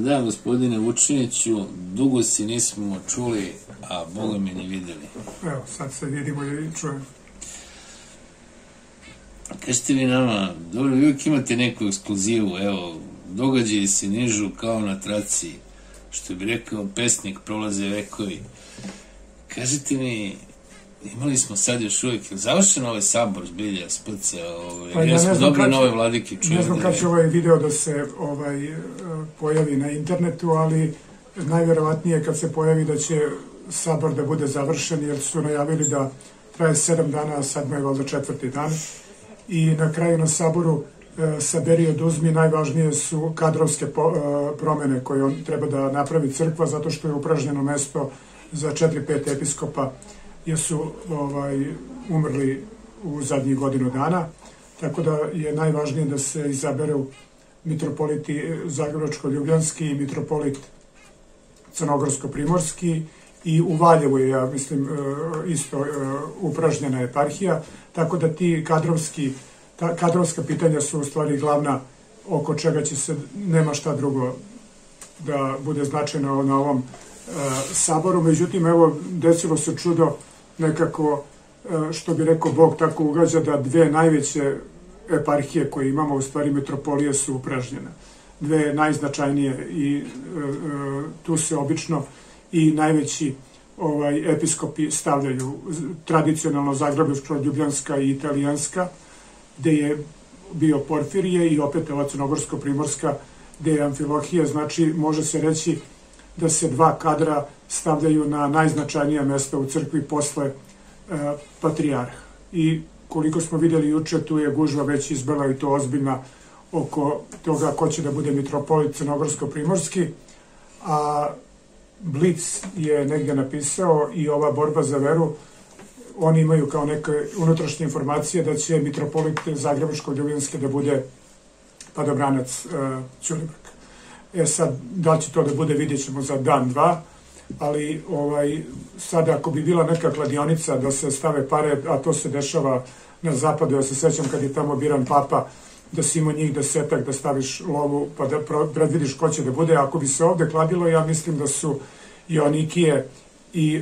dan, gospodine Vučiniću. Dugo se nismo čuli, a Boga mi ni videli. Evo, sad se vidimo i čujemo. Kažete vi nama, dobro, vi uvijek imate neku ekskluzivu, evo, događaji se nižu kao na traci, što bi rekao pesnik, prolaze vekovi. Kažete mi, imali smo sad još uvijek, završen ovaj sabor zbilja, SPC, jer smo dobri nove vladike čuje. Ne znam kad će ovaj video da se pojavi na internetu, ali najverovatnije kad se pojavi da će sabor da bude završen, jer su najavili da traje 7 dana, a sad je valjda 4. dan. I na kraju na saboru saberi oduzmi, najvažnije su kadrovske promene koje on treba da napravi crkva, zato što je upražnjeno mesto za 4-5 episkopa, jer su umrli u zadnjih godinu dana, tako da je najvažnije da se izaberu mitropoliti Zagrebačko-Ljubljanski i mitropolit Crnogorsko-Primorski, i u Valjevu je, ja mislim, isto upražnjena eparhija, tako da ti kadrovska pitanja su u stvari glavna oko čega će se, nema šta drugo da bude značajno na ovom saboru. Međutim, evo, desilo se čudo nekako, što bi rekao Bog tako ugađa, da dve najveće eparhije koje imamo, u stvari metropolije, su upražnjene. Dve najznačajnije, i tu se obično i najveći episkopi stavljaju, tradicionalno Zagrebačko-Ljubljanska i Italijanska, gde je bio Porfirije, i opet ova Crnogorsko-Primorska, gde je Amfilohije. Znači, može se reći da se dva kadra stavljaju na najznačajnija mesta u crkvi posle patrijarha. I koliko smo vidjeli juče, tu je gužva već izbila, i to ozbiljna, oko toga ko će da bude mitropolit Crnogorsko-Primorski, a Blic je negdje napisao, i ova Borba za veru, oni imaju kao neke unutrašnje informacije da će mitropolit Zagrebačko-Ljubljanski da bude padobranac Ćulibrk. Sad, da li će to da bude, vidjet ćemo za dan, dva, ali sad ako bi bila neka kladionica da se stave pare, a to se dešava na zapadu, ja se sećam kad je tamo biran papa, da si imao njih 10-ak, da staviš lovu pa da predvidiš ko će da bude. Ako bi se ovde kladilo, ja mislim da su Joanikije i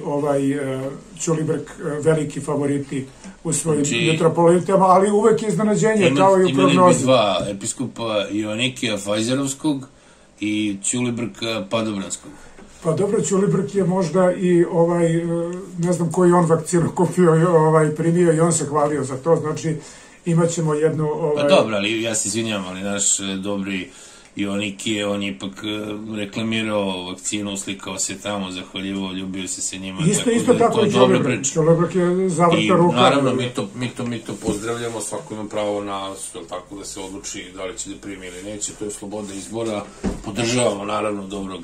Ćulibrk veliki favoriti u svojim metropolitama, ali uvek je iznenađenje, kao i u prognozi. Imali bi dva episkopa, Joanikija Fajzerovskog i Ćulibrka Padobranskog. Pa dobro, Ćulibrk je možda i ne znam koji on vakcinu kupio, primio, i on se hvalio za to, znači imat ćemo jednu... Pa dobro, ali ja se izvinjam, ali naš dobri Joanikije, on je ipak reklamirao vakcinu, slikao se tamo, zahvaljivo, ljubio se sa njima. Isto tako i Ćulibrk. Ćulibrk je zavrta ruka. I naravno, mi to pozdravljamo, svako ima pravo na tako da se odluči da li će da primi ili neće, to je sloboda izbora. Podržavamo naravno dobrog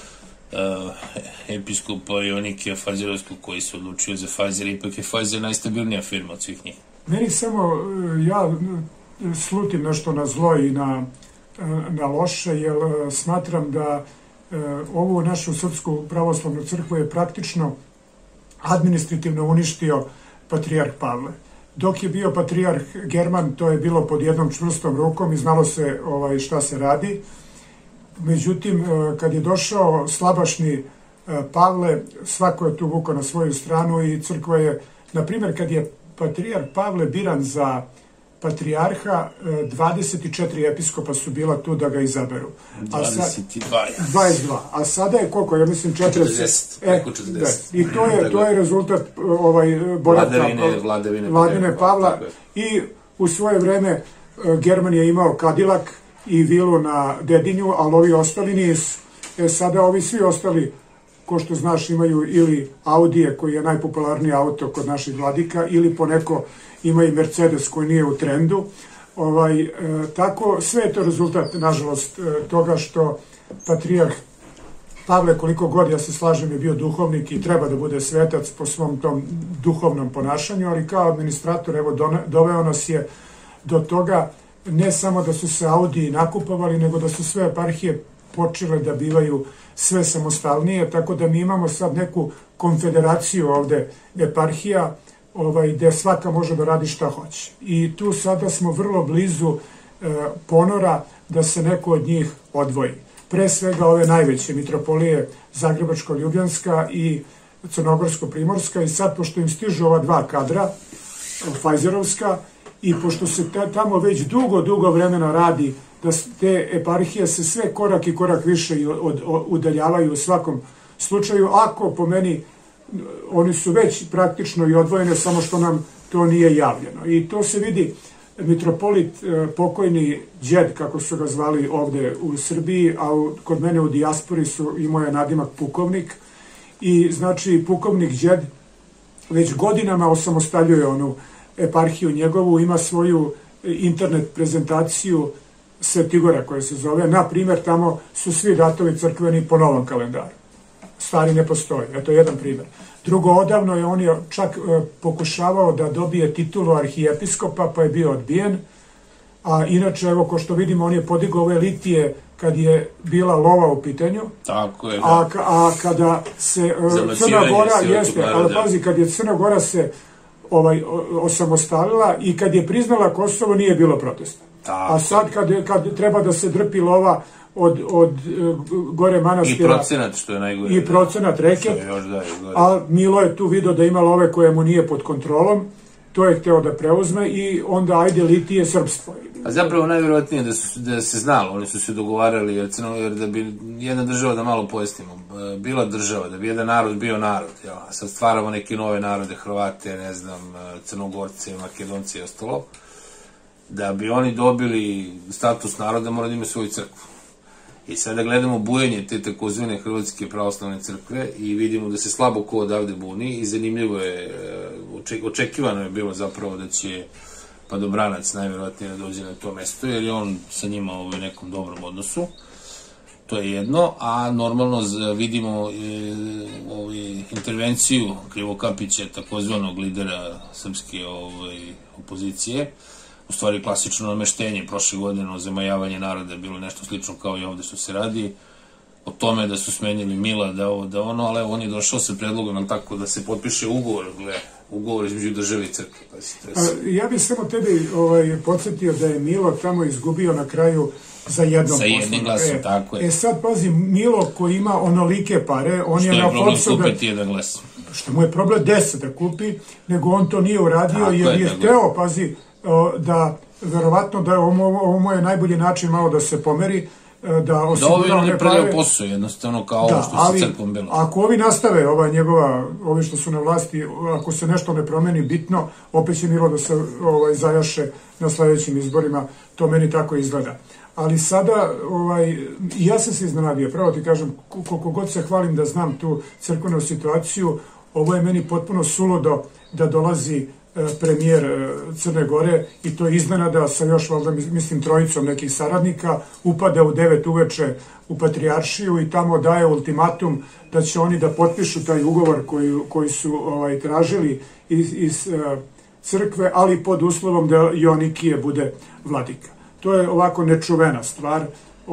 episkopa Joanikija Fajzerovskog, koji se odlučio za Pfizer, ipak je Pfizer najstabilnija firma od svih njih. Meni samo, ja slutim nešto na zlo i na loše, jer smatram da ovu našu Srpsku pravoslavnu crkvu je praktično administrativno uništio patrijarh Pavle. Dok je bio patrijarh German, to je bilo pod jednom čvrstom rukom i znalo se šta se radi. Međutim, kad je došao slabašni Pavle, svako je tu vukao na svoju stranu, i crkva je, na primjer, kad je patrijarh Pavle biran za patrijarha, 24 episkopa su bila tu da ga izaberu. 22. A sada je koliko? Ja mislim 40. Preko 40. I to je rezultat boravka vladavine Pavla. I u svoje vreme German je imao Kadilak i vilu na Dedinju, ali ovi ostali nisu. Sada ovi svi ostali, ko što znaš, imaju ili Audije, koji je najpopularniji auto kod naših vladika, ili poneko ima i Mercedes koji nije u trendu. Tako, sve je to rezultat, nažalost, toga što patrijarh Pavle, koliko god ja se slažem, je bio duhovnik i treba da bude svetac po svom tom duhovnom ponašanju, ali kao administrator, evo, doveo nas je do toga, ne samo da su se Audiji nakupovali, nego da su sve eparhije počele da bivaju sve samostalnije, tako da mi imamo sad neku konfederaciju ovde eparhija, gde svaka može da radi šta hoće. I tu sada smo vrlo blizu ponora da se neko od njih odvoji. pre svega ove najveće mitropolije Zagrebačko-Ljubljanska i Crnogorsko-Primorska, i sad pošto im stižu ova dva kadra, Fajzerovska, i pošto se tamo već dugo vremena radi da te eparhije se sve korak i korak više udaljavaju u svakom slučaju, ako po meni oni su već praktično i odvojene, samo što nam to nije javljeno. I to se vidi, mitropolit pokojni Đed, kako su ga zvali ovde u Srbiji, a kod mene u dijaspori imao je nadimak pukovnik, i znači pukovnik Đed već godinama osamostaljuje onu eparhiju njegovu, ima svoju internet prezentaciju Svetigora koja se zove, na primjer tamo su svi datovi crkveni po novom kalendaru, stari ne postoji, eto jedan primjer. Drugo, odavno je on čak pokušavao da dobije titulu arhijepiskopa, pa je bio odbijen, a inače, evo, ko što vidimo, on je podigao ove litije kad je bila lova u pitanju. Tako je, da. A kada se Crna Gora, jeste, ali pazi, kad je Crna Gora se osamostalila i kad je priznala Kosovo, nije bilo protesta. A sad kad treba da se drpi lova od gore manastira... I procenat, što je najgore. I procenat reke. A Milo je tu vidio da ima love koje mu nije pod kontrolom, to je hteo da preuzme, i onda ajde litije srpstvo. A zapravo najvjerojatnije da se znalo, oni su se dogovarali, jer da bi jedna država, da malo pojasnimo, bila država, da bi jedan narod bio narod, a sad stvaramo neke nove narode, Hrvate, ne znam, Crnogorce, Makedonce i ostalo, da bi oni dobili status naroda, mora da imaju svoju crkvu. I sada gledamo bujenje te takozvane Hrvatske pravoslavne crkve i vidimo da se slabo ko odavde buni, i zanimljivo je, očekivano je bilo zapravo da će Padobranac najvjerojatnije da dođe na to mesto, jer je on sa njima u nekom dobrom odnosu. To je jedno, a normalno vidimo intervenciju Krivokapića, takozvanog lidera srpske opozicije, u stvari klasično nameštenje, prošle godine ozemajavanje naroda, bilo nešto slično kao i ovde što se radi, o tome da su smenili Mila, da ono, ali on je došao sa predlogom, tako da se potpiše ugovor između države i crkve. Ja bih samo tebi podsjetio da je Milo tamo izgubio na kraju za jednom glasom, tako je. Sad pazi, Milo koji ima onolike pare, on je na Fopsu da... Što je problem kupiti jedan glas? Što mu je problem 10 da kupi, nego on to nije uradio, jer je hteo, pazi, da verovatno da ovo mu je najbolji način malo da se pomeri, da osigura one prave... Da, ovi posao, jednostavno, kao ovo što se crkvom bilo. Ako ovi nastave, ovi što su na vlasti, ako se nešto ne promeni bitno, opet će Milo da se zajaše na sledećim izborima, to meni tako izgleda. Ali sada, ja sam se iznenadio, pravo ti kažem, koliko god se hvalim da znam tu crkvenu situaciju, ovo je meni potpuno suludo da dolazi premijer Crne Gore, i to je iznenada sa još, valjda, mislim, trojicom nekih saradnika, upada u 9 uveče u Patrijaršiju i tamo daje ultimatum da će oni da potpišu taj ugovor koji su tražili iz crkve, ali pod uslovom da Joanikije bude vladika. To je ovako nečuvena stvar.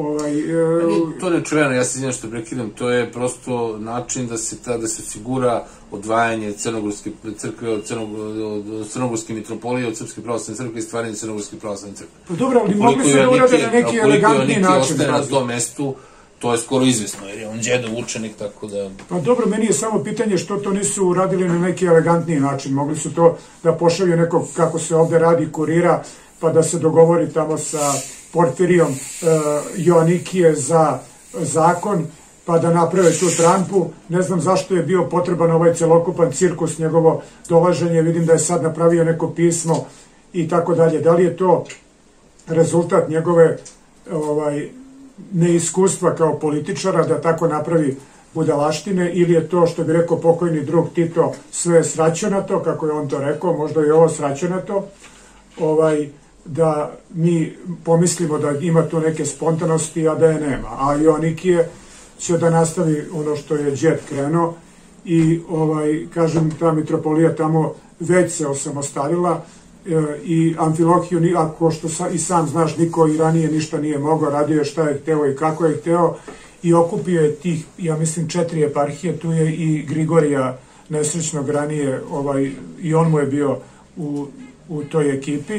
To je nečuveno, ja se izvinjam što prekidam, to je prosto način da se osigura odvajanje Crnogorske crkve od Crnogorske mitropolije, od Srpske pravoslavne crkve i stvaranje Crnogorske pravoslavne crkve. Pa dobro, ali mogli su da urade na neki elegantniji način. Koliko je na tom mestu, to je skoro izvesno, jer je on Đedov učenik, tako da... Pa dobro, meni je samo pitanje što to nisu uradili na neki elegantniji način. Mogli su to da pošalju nekog, kako se ovde radi, kurira, pa da se dogovori tamo sa Porfirijom Joanikije za zakon, pa da naprave tu trampu. Ne znam zašto je bio potreban ovaj celokupan cirkus, njegovo dolaženje, vidim da je sad napravio neko pismo i tako dalje. Da li je to rezultat njegove neiskustva kao političara da tako napravi budalaštine, ili je to, što bi rekao pokojni drug Tito, sve sraćenato, kako je on to rekao, možda je ovo sraćenato, da mi pomislimo da ima tu neke spontanosti, a da je nema. A Joanikije će da nastavi ono što je Đed krenuo i, kažem, ta mitropolija tamo već se osamostalila i Amfilohiju, ako što i sam znaš, niko i ranije ništa nije mogao, radio je šta je hteo i kako je hteo i okupio je tih, ja mislim, 4 eparhije, tu je i Grigorija nesrećnog ranije, i on mu je bio u toj ekipi,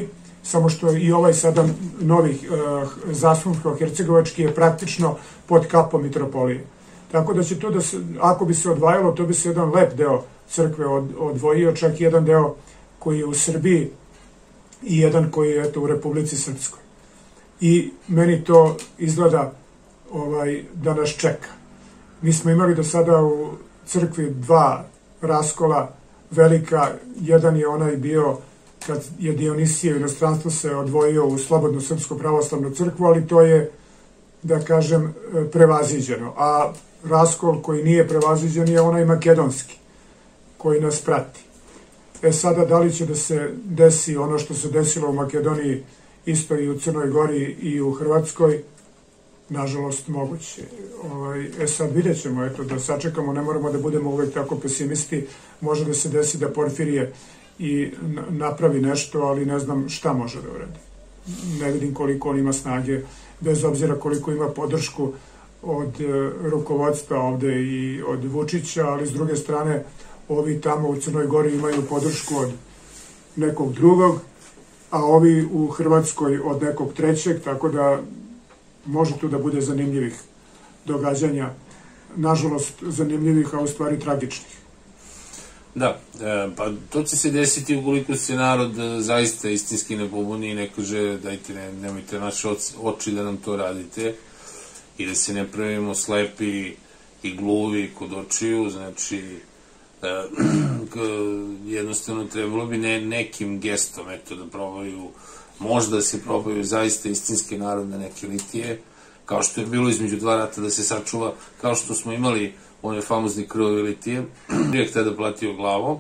samo što i ovaj sada novi Zasunsko-hercegovački je praktično pod kapom mitropolije. Tako da će to ako bi se odvajalo, to bi se jedan lep deo crkve odvojio, čak jedan deo koji je u Srbiji i jedan koji je u Republici Srpskoj. I meni to izgleda da nas čeka. Mi smo imali do sada u crkvi 2 raskola velika. Jedan je onaj bio kad je Dionisije u inostranstvu se odvojio u Slobodnu srpsku pravoslavnu crkvu, ali to je, da kažem, prevaziđeno. A raskol koji nije prevaziđen je onaj makedonski, koji nas prati. Sada, da li će da se desi ono što se desilo u Makedoniji, isto i u Crnoj Gori i u Hrvatskoj, nažalost, moguće. Sad vidjet ćemo, da sačekamo, ne moramo da budemo uvek tako pesimisti, može da se desi da Porfirije i napravi nešto, ali ne znam šta može da uradi. Ne vidim koliko on ima snage, bez obzira koliko ima podršku od rukovodstva ovde i od Vučića, ali s druge strane ovi tamo u Crnoj Gori imaju podršku od nekog drugog, a ovi u Hrvatskoj od nekog trećeg, tako da može tu da bude zanimljivih događanja, nažalost zanimljivih, a u stvari tragičnih. Da, pa to će se desiti ukoliko se narod zaista istinski ne pobuni i ne kaže dajte, nemojte naše oči da nam to radite i da se ne pravimo slepi i gluvi kod očiju, znači jednostavno trebalo bi nekim gestom da probaju, možda da se probaju zaista istinske narodne neke litije, kao što je bilo između 2 rata da se sačuva, kao što smo imali one famozni krvovi litije, uvijek tada platio glavom.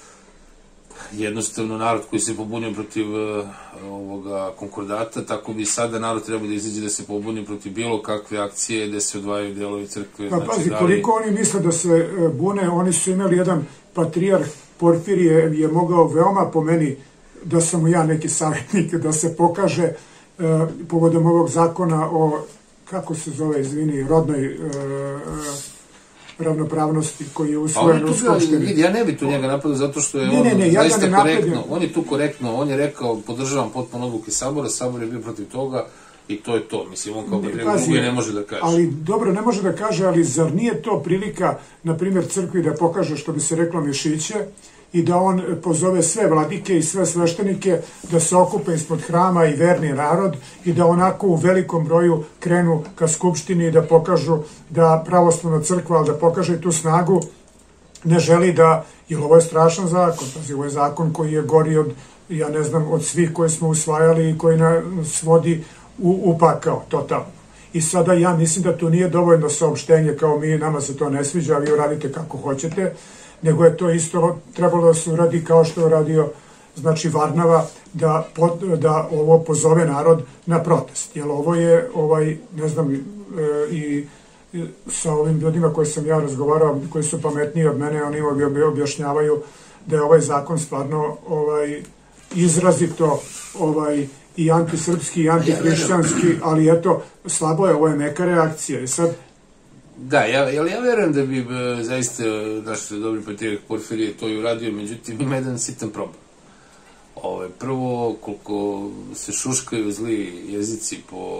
Jednostavno narod koji se pobunio protiv ovoga konkordata, tako bi sada narod treba da izađe da se pobuni protiv bilo kakve akcije gde se odvajaju delovi crkve. Pa pazi, koliko oni misle da se bune, oni su imali jedan patrijarh Porfirije, je mogao veoma po meni, da sam mu ja neki savjetnik, da se pokaže povodom ovog zakona o, kako se zove, izvini, rodnoj ravnopravnosti koji je usvojen u Skupštini. Ja ne bi tu njega napadao zato što je on zaista korektno, on je tu korektno, on je rekao podržavam potpuno odluke Sabora, Sabor je bio protiv toga i to je to, mislim, on kao drugi ne može da kaže. Ali dobro, ne može da kaže, ali zar nije to prilika, na primjer, crkvi da pokaže, što bi se reklo, mišiće i da on pozove sve vladike i sve sveštenike da se okupe ispod hrama i verni narod i da onako u velikom broju krenu ka Skupštini i da pokažu da pravoslavna crkva, da pokaže tu snagu, ne želi da, jer ovo je strašan zakon, ovo je zakon koji je gori od, ja ne znam, od svih koje smo usvajali i koji nas vodi u pakao, totalno. I sada ja mislim da to nije dovoljno saopštenje kao mi, nama se to ne sviđa, a vi uradite kako hoćete, nego je to isto trebalo da se uradi kao što je uradio, znači, Varnava, da ovo pozove narod na protest. Jer ovo je, ne znam, i sa ovim ljudima koji sam ja razgovarao, koji su pametniji od mene, oni objašnjavaju da je ovaj zakon stvarno izrazito i antisrpski i antihrišćanski, ali eto, slabo je, ovo je neka reakcija. I sad, da, ja verujem da bi zaista naš dobri patrijarh Porfirije to i uradio, međutim ima jedan sitan problem. Prvo, koliko se šuškaju zli jezici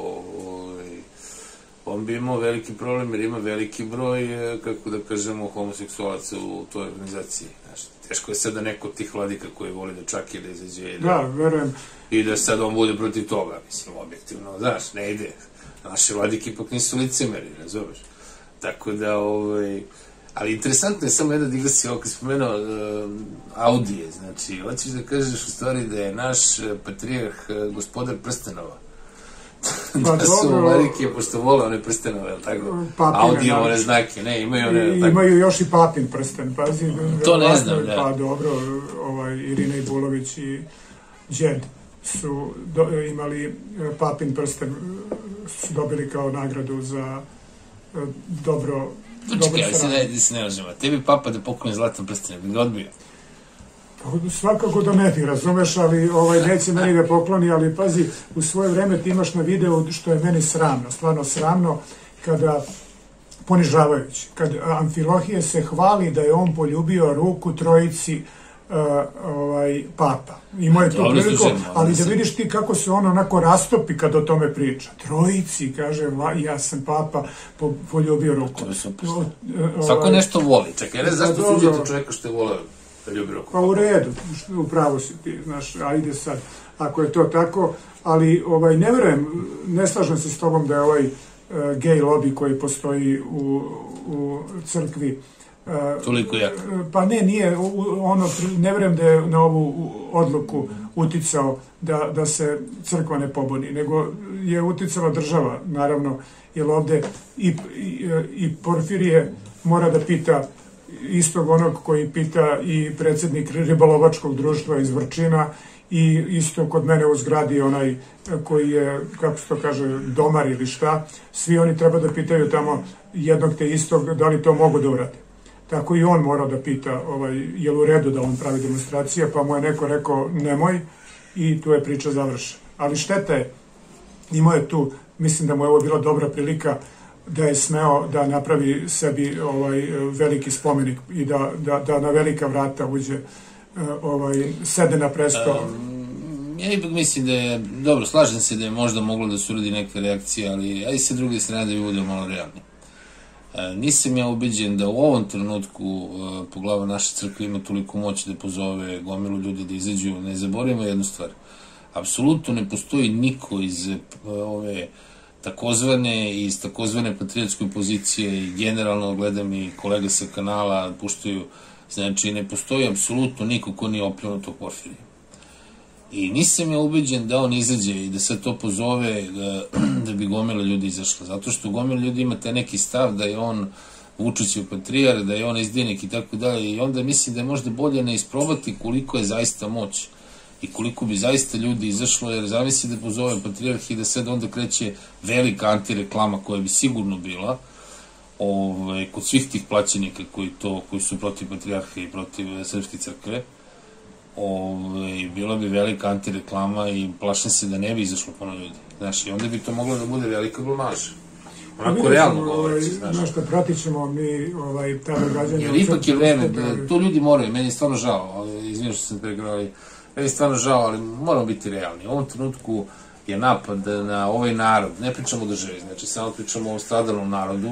on bi imao veliki problem jer ima veliki broj, kako da kažemo, homoseksualaca u toj organizaciji. Teško je sada neko od tih vladika koji voli da čak i da izađe i da sad on bude protiv toga, mislim, objektivno, znaš, ne ide. Naše vladike ipak nisu licemeri, razumeš? Tako da, ali interesantno je samo jedna digresija, ovo kad spomenuo Audije, znači, hoćeš da kažeš u stvari da je naš patrijarh gospodar prstenova. Da su vladike, pošto vole one prstenove, je li tako? Audije, one znake, ne, imaju one... Imaju još i papin prsten, pazi. To ne znam, da. Pa dobro, Irina Ibulović i Đed su imali papin prsten, su dobili kao nagradu za dobro strane. Čekaj, se ne lažemo. Tebi papa da pokloni zlatan prsten, bi ga odbio? Svakako da ne ti, razumeš, ali neće meni da pokloni, ali pazi, u svoje vreme ti imaš na videu što je meni sramno, stvarno sramno, kada, ponižavajući, kad Amfilohije se hvali da je on poljubio ruku trojici papa. Imao je tu priliku, ali da vidiš ti kako se on onako rastopi kad o tome priča. Trojici, kaže, ja sam papa, poljubio ruku. Svako nešto voli. Čekaj, ne zašto suđete čovjeka što je voleo da ljubi ruku? Pa u redu, upravo si ti, znaš, ajde sad, ako je to tako, ali ne verujem, ne slažem se s tobom da je ovaj gej lobby koji postoji u crkvi toliko jak. Pa nije, ne verujem da je na ovu odluku uticao da se crkva ne pobuni, nego je uticala država, naravno, jer ovde i Porfirije mora da pita istog onog koji pita i predsjednik ribolovačkog društva iz Vrčina i isto kod mene u zgradi onaj koji je, kako se to kaže, domar ili šta, svi oni treba da pitaju tamo jednog te istog da li to mogu da urade. Tako i on morao da pita je li u redu da on pravi demonstracije, pa mu je neko rekao nemoj i tu je priča završena. Ali šteta je, imao je tu, mislim da mu je ovo bila dobra prilika da je smeo da napravi sebi veliki spomenik i da na velika vrata uđe, sede na presto. Ja ipak mislim da je, dobro, slažem se da je možda moglo da se uradi neka reakcija, ali aj sa druge strane da bi bude malo realni. Nisam ja ubeđen da u ovom trenutku poglava naše crkve ima toliko moć da pozove gomilu ljudi da izađu. Ne zaboravimo jednu stvar. Apsolutno ne postoji niko iz ove takozvane, iz takozvane patriotske pozicije i generalno gledam i kolega sa kanala puštaju, znači ne postoji apsolutno niko ko nije opljunut u Porfirije. I nisam ja ubeđen da on izađe i da se to pozove da bi gomila ljudi izašla. Zato što gomila ljudi ima taj neki stav da je on Vučićev patrijar, da je on izdajnik i tako dalje. I onda mislim da je možda bolje ne isprobati koliko je zaista moć i koliko bi zaista ljudi izašlo, jer zamisli da pozove patrijarh i da sad onda kreće velika antireklama koja bi sigurno bila kod svih tih plaćenika koji su protiv patrijarha i protiv srpske crkve. Bila bi velika antireklama i plašim se da ne bi izašlo puno ljudi. Znaš, i onda bi to moglo da bude velika blamaža. Onako realno govoreći, znaš. Znaš, da pratit ćemo mi ta događanja. Jer ipak je vreme, to ljudi moraju, meni je stvarno žao, izvijem što sam pregrao, ali meni je stvarno žao, ali moramo biti realni. U ovom trenutku je napad na ovaj narod, ne pričamo o državi, znači samo pričamo o stradalnom narodu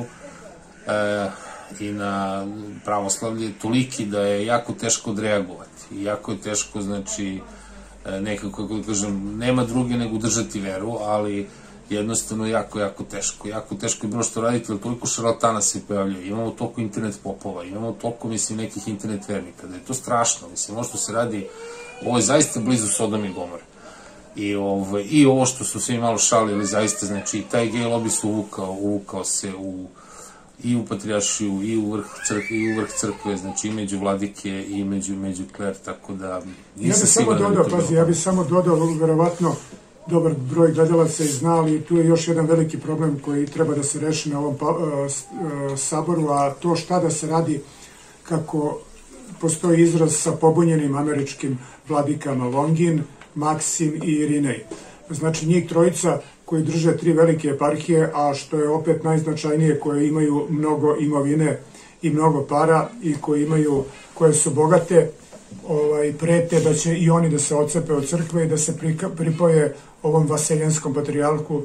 i na pravoslavlje toliki da je jako teško odreagovati. I jako je teško, znači, nekako, kako da kažem, nema druge nego držati veru, ali jednostavno jako, jako teško. Jako teško je bilo što raditi, ali toliko šarlatana se pojavljaju. Imamo toliko internet popova, imamo toliko, mislim, nekih internet vernika, da je to strašno. Mislim, ovo što se radi, ovo je zaista blizu Sodom i Gomore. I ovo što su svi malo šalili, zaista, znači, taj gej lobby su uvukao se i u patrijaršiju, i u vrh crkve, znači i među vladike i među kler, tako da nisam siguran da bi to bilo. Ja bih samo dodao, verovatno, dobar broj gledalaca i znali, tu je još jedan veliki problem koji treba da se reši na ovom saboru, a to šta da se radi kako postoji izraz sa pobunjenim američkim vladikama Longin, Maksim i Irinej. Znači njih trojica koji drže 3 velike eparhije, a što je opet najznačajnije, koje imaju mnogo imovine i mnogo para i koje su bogate, prete da će i oni da se odcepe od crkve i da se pripoje ovom vaseljenskom patrijarhu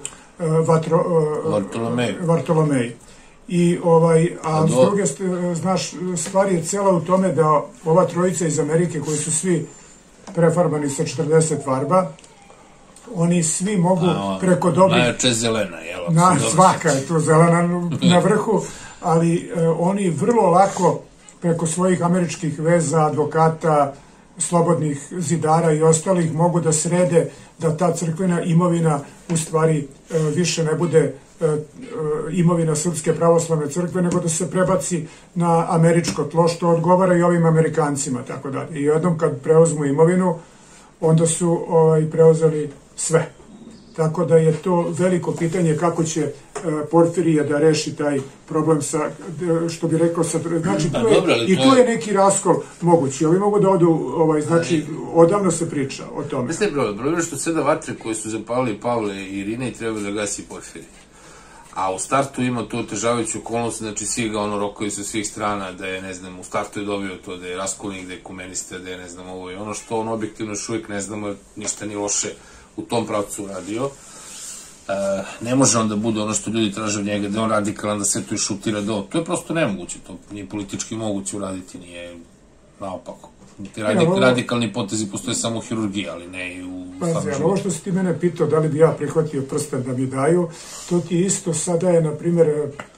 Vartolomeju. A s druge, znaš, stvar je cijela u tome da ova trojica iz Amerike, koji su svi prefarbani sa 40 farba, oni svi mogu preko dobrih... Najjače zelena, jel? Svaka je tu zelena na vrhu, ali oni vrlo lako preko svojih američkih veza, advokata, slobodnih zidara i ostalih mogu da srede da ta crkvena imovina u stvari više ne bude imovina Srpske pravoslavne crkve, nego da se prebaci na američko tlo, što odgovara i ovim Amerikancima, tako da. I jednom kad preuzmu imovinu, onda su preuzeli sve. Tako da je to veliko pitanje kako će Porfirije da reši taj problem sa, što bi rekao, znači tu je neki raskol mogući. Ovi mogu da odu, znači odavno se priča o tome. Mislim, problem je što 7 vatre koje su zapalili Pavle i Irine i treba da gasi Porfirije. a u startu ima tu otežavajuću okolnost, znači svi ga rokaju sa svih strana, da je, ne znam, u startu je dobio to da je raskolnik, da je kumenista, da je, ne znam, ovo i ono što on objektivno još uvijek ne znamo, ništa ni loše u tom pravcu uradio. Ne može on da bude ono što ljudi traže od njega, da je on radikalan, da se tu i šutira do... To je prosto nemoguće, to nije politički moguće uraditi, nije naopako. Radikalni potezi postoje samo u hirurgiji, ali ne i u stvarnom životu. Ovo što si ti mene pitao, da li bi ja prihvatio prsten da mi daju, to ti isto sada je, na primjer,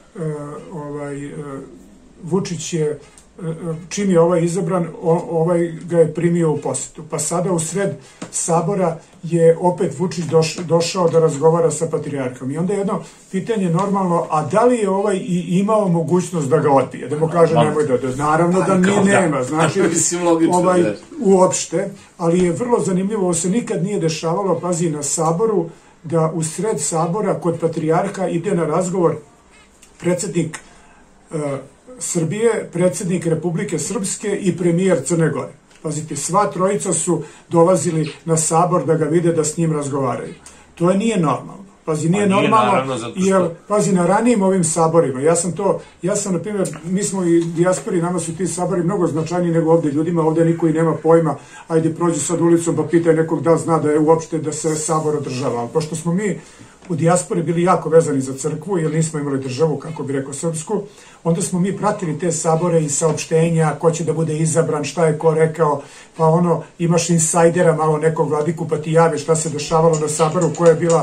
Vučić je, čim je ovaj izabran, ovaj ga je primio u posetu. Pa sada u sred sabora je opet Vučić došao da razgovara sa patrijarhom. I onda je jedno pitanje normalno, a da li je ovaj i imao mogućnost da ga odbije? Da mu kaže nemoj da... Naravno da mi nema, znači uopšte, ali je vrlo zanimljivo, ovo se nikad nije dešavalo, pazi, na saboru, da u sred sabora kod patrijarha ide na razgovor predsjednik Srbije, predsjednik Republike Srpske i premijer Crne Gore. Pazite, sva trojica su dolazili na sabor da ga vide, da s njim razgovaraju. To nije normalno. Pazi, nije normalno, jer, pazi, na ranijim ovim saborima, ja sam, na primjer, mi smo i dijaspori, nama su ti sabori mnogo značajniji nego ovde ljudima, ovde niko i nema pojma, ajde prođi sad ulicom pa pitaj nekog da zna da je uopšte da se sabor održava. Ali pošto smo mi u dijaspori bili jako vezani za crkvu, jer nismo imali državu, kako bi rekao, srpsku, onda smo mi pratili te sabore i saopštenja, ko će da bude izabran, šta je ko rekao, pa imaš insajdera, malo nekog vladiku, pa ti javi šta se dešavalo na saboru, koja je bila,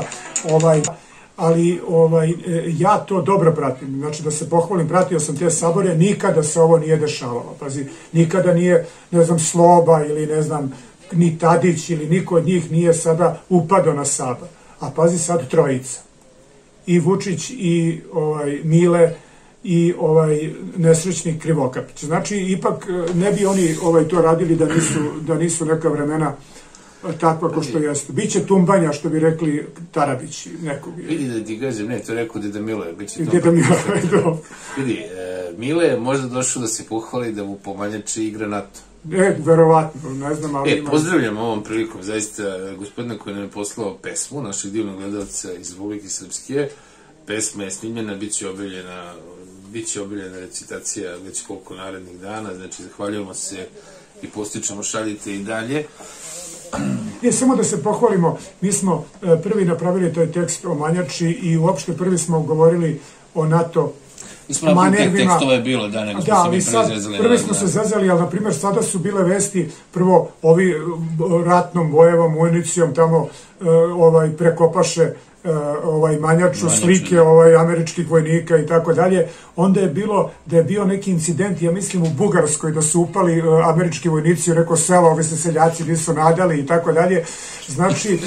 ali ja to dobro pratim, znači da se pohvalim, pratio sam te sabore, nikada se ovo nije dešavalo, pazi, nikada nije, ne znam, Sloba ili ne znam, ni Tadić ili niko od njih nije sada upadao na sabor. A pazi sad trojica. I Vučić, i Mile, i nesrećnik Krivokapić. Znači, ipak ne bi oni to radili da nisu neka vremena takva ko što jeste. Biće tumbanja, što bi rekli Tarabić nekog. Vidi da ti kažem, ne, to je rekao Deda Mile, biće tumbanja. Deda Mile, vidi, Mile je možda došao da se pohvali da mu pomanjači igra NATO. Verovatno, ne znam, ali... Pozdravljam ovom prilikom, zaista, gospodina koji nam je poslao pesmu, našeg divnog gledalca iz Republike Srpske. Pesma je snimljena, bit će obiljena recitacija već koliko narednih dana, znači zahvaljujemo se i postičemo, šaljite i dalje. Samo da se pohvalimo, mi smo prvi napravili taj tekst o manjači i uopšte prvi smo govorili o NATO manevrima. Tekstova je bilo, da, nego smo se mi prezezali. Prvi smo se zezali, ali na primjer sada su bile vesti, prvo ovi ratnom bojevom municijom tamo prekopaše manjaču, slike američkih vojnika i tako dalje. Onda je bilo da je bio neki incident, ja mislim u Bugarskoj, da su upali američki vojnici u neko selo, ovi se seljaci nisu nadali i tako dalje. Znači,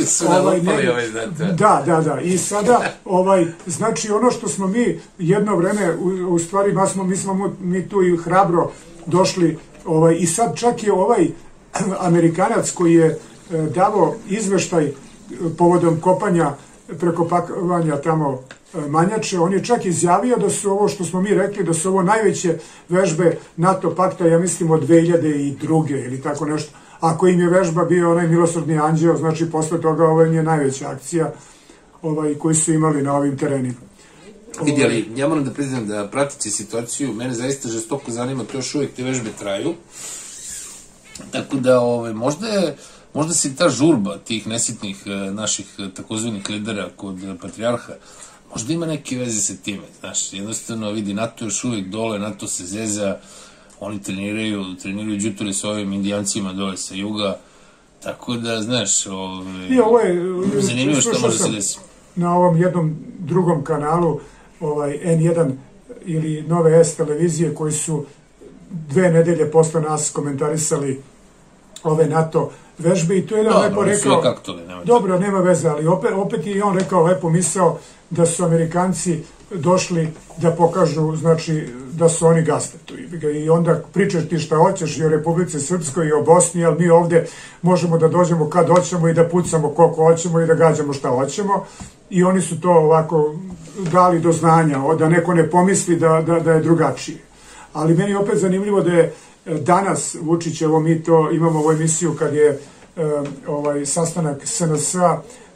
da. I sada, znači ono što smo mi jedno vreme, u stvari, mi tu i hrabro došli, i sad čak je Amerikanac koji je davo izveštaj povodom kopanja, prekopavanja tamo manjače, on je čak izjavio da su ovo što smo mi rekli, da su ovo najveće vežbe NATO pakta, ja mislim od 2002. ili tako nešto. Ako im je vežba bio onaj milosrdni anđeo, znači posle toga ovo im je najveća akcija koji su imali na ovim terenima. Vidi, ali ja moram da priznam da pratići situaciju, mene zaista žestoko zanima, to još uvijek te vežbe traju, tako da možda se ta žurba tih nesitnih naših takozvanih lidera kod patrijarha, možda ima neke veze sa time, znaš, jednostavno vidi, NATO još uvijek dole, NATO se zeza, oni treniraju đuture sa ovim indijancima dole sa juga, tako da, znaš, zanimljivo što može se desiti. Na ovom jednom drugom kanalu, N1 ili Nove S televizije, koji su 2 nedelje posle nas komentarisali ove NATO vežbe i tu je jedan lepo rekao, dobro, nema veze, ali opet je on rekao lepo misao da su Amerikanci došli da pokažu, znači, da su oni gazde tu. I onda pričaš ti šta hoćeš i o Republici Srpskoj i o Bosni, ali mi ovde možemo da dođemo kad hoćemo i da pucamo koliko hoćemo i da gađamo šta hoćemo. I oni su to ovako dali do znanja, da neko ne pomisli da je drugačije. Ali meni je opet zanimljivo da je danas Vučić, evo mi to imamo ovu emisiju kad je sastanak SNS-a,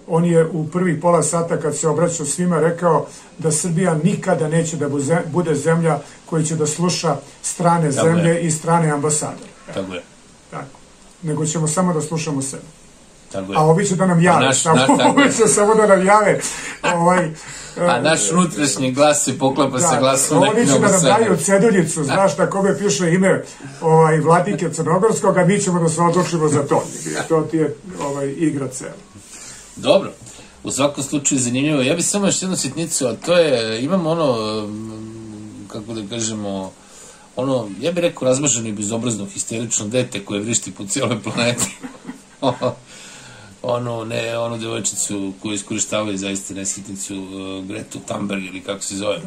on je u prvih pola sata kad se obraćao svima rekao da Srbija nikada neće da bude zemlja koja će da sluša strane zemlje i strane ambasadore. Tako je. Tako. Nego ćemo samo da slušamo sebe. Tako je. A ovi će da nam jave. Ovi će samo da nam jave. A naš unutrašnji glas se poklapa sa glasom nekog Oni će da nam daju ceduljicu, znaš na kome piše ime vladike Crnogorskog, a mi ćemo da se odlučimo za to. To ti je igra cela. Dobro. U svakom slučaju zanimljivo. Ja bih samo još jednu sitnicu, a to je, imamo ono, kako da kažemo, ono, ja bih rekao razmaženo i bezobrazno histerično dete koje vrišti po cijeloj planeti. Onu devojčicu koju iskorištavaju zaista nesitnicu Gretu Thunberg ili kako se zove.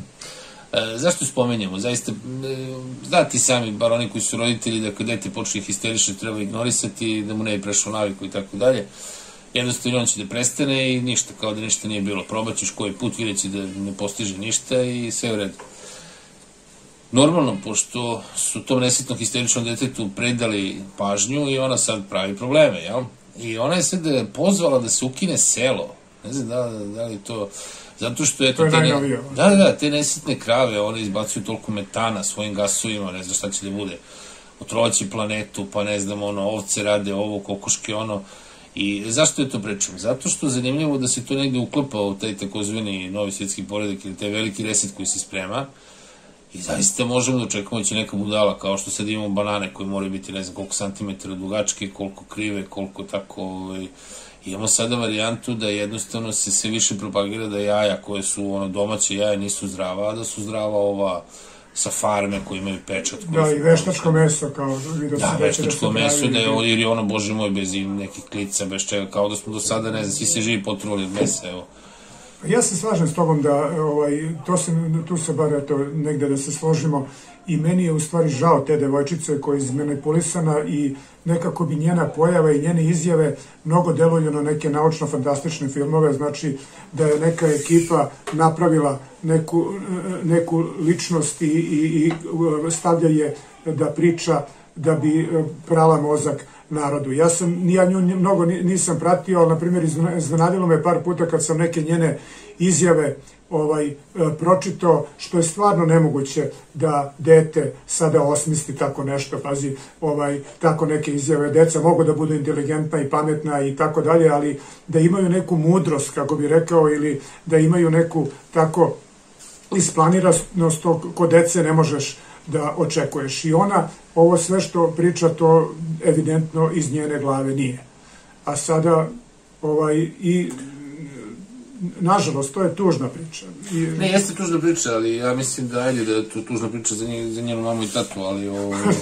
Zašto spomenjamo? Zaista, znati sami, bar oni koji su roditelji, da kad dete počne histerično treba ignorisati, da mu ne bi prešao naviku i tako dalje. Jednostavno on će da prestane i ništa, kao da ništa nije bilo. Probaćeš koji put, vidjet će da ne postiže ništa i sve u redu. Normalno, pošto su tom nesitnom histeričnom detetu predali pažnju i ona sad pravi probleme, jel? I ona je sad pozvala da se ukine selo. Ne znam da li to... Zato što je to... te nesitne krave, one izbacuju toliko metana svojim gasovima, ne znam šta će da bude. Otrovaće planetu, pa ne znam, ovce rade ovo, kokoške, I zašto je to pričam? Zato što je zanimljivo da se to negde uklapa u taj takozvani novi svjetski poredak ili taj veliki reset koji se sprema. I zaista možemo da očekamo da će neka budala, kao što sad imamo banane koje moraju biti ne znam koliko santimetara dugačke, koliko krive, koliko tako... Imamo sada varijantu da jednostavno se sve više propagira da jaja koje su domaće jaja nisu zdrava, a da su zdrava ova sa farme koji imaju pečat. Da, i veštačko meso kao... Da, veštačko meso, jer je ono, bože moj, bez nekih klica, bez čega, kao da smo do sada, ne znam, svi se živi potruvali od mesa, evo. Ja se slažem s tobom da, tu se bar, eto, negde da se složimo, i meni je u stvari žao te devojčice koja je izmanipulisana i nekako bi njena pojava i njene izjave mnogo deluju na neke naučno-fantastične filmove, znači da je neka ekipa napravila neku ličnost i stavlja je da priča da bi prala mozak narodu. Ja nju mnogo nisam pratio, ali na primjer iznenadilo me par puta kad sam neke njene izjave pročitao, što je stvarno nemoguće da dete sada osmisli tako nešto, pazi, tako neke izjave. Deca mogu da budu inteligentna i pametna i tako dalje, ali da imaju neku mudrost, kako bi rekao, ili da imaju neku tako isplaniranost, kod dece ne možeš da očekuješ. I ona, ovo sve što priča, to evidentno iz njene glave nije. A sada, nažalost, to je tužna priča. Ne, jeste tužna priča, ali ja mislim da je to tužna priča za njenu mamu i tatu, ali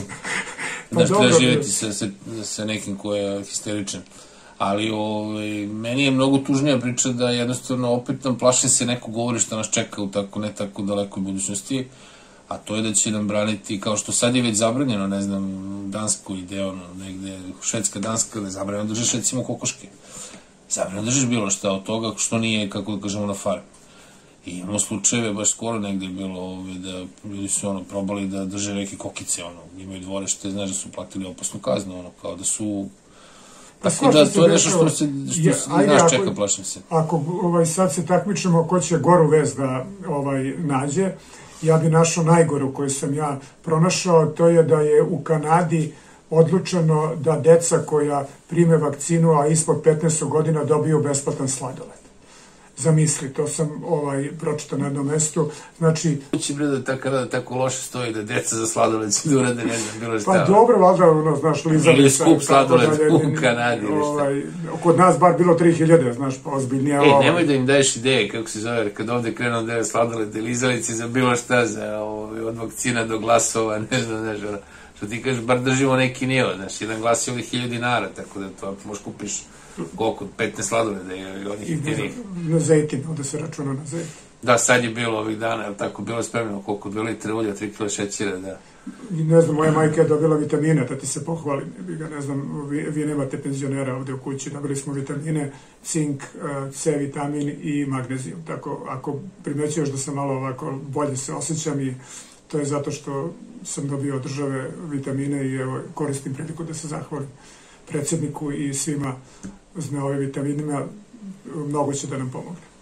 da treba živjeti sa nekim ko je histeričan. Ali meni je mnogo tužnija priča da jednostavno opet nam plašim se neko govori šta nas čeka u tako ne tako dalekoj budućnosti, a to je da će nam braniti, kao što sad je već zabranjeno, ne znam, Dansku ide negde, Švedska, Danska, da je zabranjeno držiš recimo kokoške. Zabranjeno držiš bilo šta od toga što nije, kako da kažemo, na farmi. I imamo slučajeve, baš skoro negde je bilo da ljudi su probali da drže neke kokice, imaju dvorište, znaš da su platili opasnu kaznu, kao da su... Tako da, to je nešto što se naš čeka, plašim se. Ako sad se takmičemo ko će goru vest da nađe, ja bi našao najgoru koju sam ja pronašao, to je da je u Kanadi odlučeno da deca koja prime vakcinu, a ispod 15 godina, dobiju besplatan sladoled. Zamisli, to sam pročitao na jednom mestu, znači... Ući bre da ta Kanada tako loše stoji, da deca za sladoled će da urade, ne znam, bilo šta... Pa dobro, valjda, znaš, lizali... Ili skup sladoled u Kanadi, ili šta. Kod nas bar bilo 3000, znaš, pa ozbiljnije... Nemoj da im daješ ideje, kako se zove, kad ovde krenu da je sladoled, lizalice za bilo šta, od vakcina do glasova, ne znam, znaš, što ti kažeš, bar držimo neki nivo, znaš, jedan glas je ovdje 1000 dinara, tako da to možeš kupiš koliko, 15 sladoleda i onih jeftinih. Na zejtin, ovdje se računa na zejtin. Da, sad je bilo ovih dana, je li tako, bilo je spremljeno koliko, 2 litre ulja, 3 kg šećera, da. Ne znam, moja majka je dobila vitamine, da ti se pohvalim, ne znam, vi nemate penzionera ovdje u kući, dobili smo vitamine, cink, C vitamin i magnezijum, tako, ako primećuješ da sam malo ovako bolje se osjećam, i to je zato što sam dobio od države vitamine i evo, koristim priliku da se zahvalim predsjedniku i svima na ove vitaminima. mnogo će da nam pomogne.